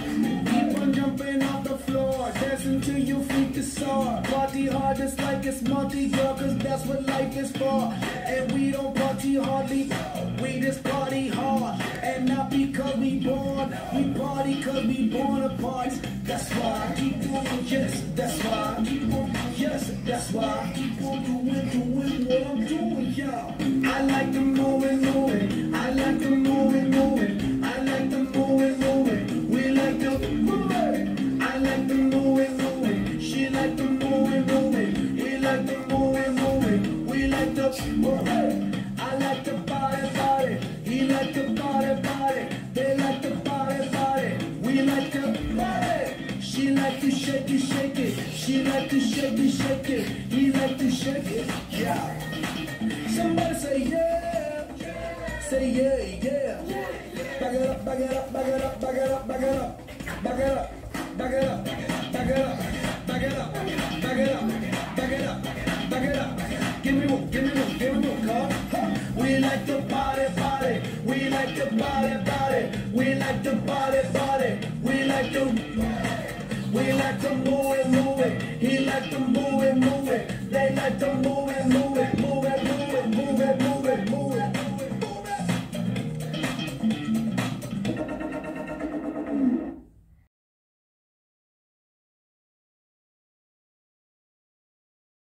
Keep on jumping off the floor, dancing till your feet is sore. Party hard just like it's Monty, girl, cause that's what life is for. And we don't party hardly, we just party hard. And not because we born, we party cause we born apart. That's why I keep on, yes, that's why I keep on, yes, that's why I keep on doing what I'm doing, y'all. I like the moving, I like the moving, I like the moving, we like the moving. I like the moving, she like the moving, we like the moving, we like the moving. I like the body, he like the body, they like the body, we like the body. She like to shake it, she like to shake it, he like to shake it, yeah. Somebody say yeah, say yeah, yeah. Back it up, back it up, back it up, back it up, back it up, back it up, back it up, back it up, back it up, back it up, back it up, back it up. Give me more, give me more, give me more, come. We like the body, we like the body, we like the body, we like the, we like the more.